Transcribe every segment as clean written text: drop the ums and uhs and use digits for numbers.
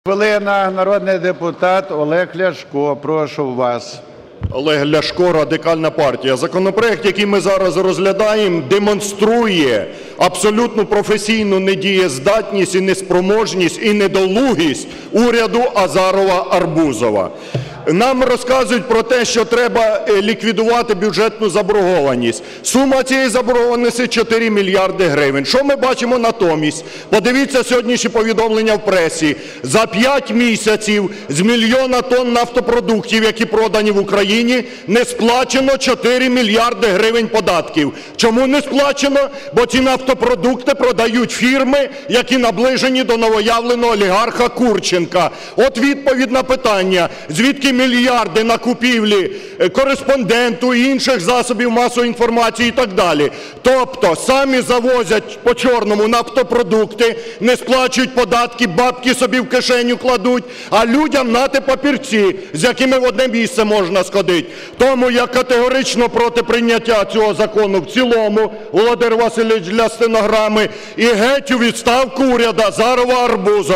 Хвилина, народний депутат Олег Ляшко, прошу вас. Олег Ляшко, Радикальна партія. Законопроект, який ми зараз розглядаємо, демонструє абсолютну професійну недієздатність і неспроможність, і недолугість уряду Азарова-Арбузова. Нам розказують про те, що треба ліквідувати бюджетну заборгованість. Сума цієї заборгованості – 4 мільярди гривень. Що ми бачимо натомість? Подивіться сьогоднішні повідомлення в пресі. За 5 місяців з 1 мільйона тонн нафтопродуктів, які продані в Україні, не сплачено 4 мільярди гривень податків. Чому не сплачено? Бо ці нафтопродукти продають фірми, які наближені до новоявленого олігарха Курченка. От відповідь на питання, звідки мільярди на купівлі кореспонденту і інших засобів масової інформації і так далі. Тобто самі завозять по чорному нафтопродукти, не сплачують податки, бабки собі в кишеню кладуть, а людям нате папірці, з якими в одне місце можна сходити. Тому я категорично проти прийняття цього закону в цілому, Володимир Васильович, для стенограми, і геть у відставку уряду Азарова-Арбузова.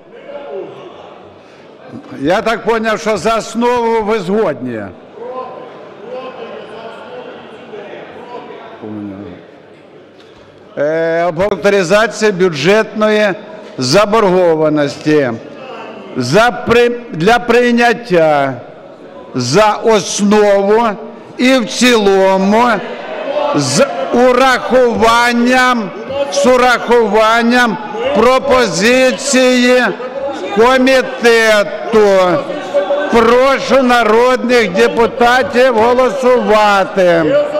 Я так понял, що за основу ви згодні. Авторизація бюджетної заборгованості для прийняття за основу і в цілому з урахуванням пропозиції комітету. Прошу народних депутатів голосувати.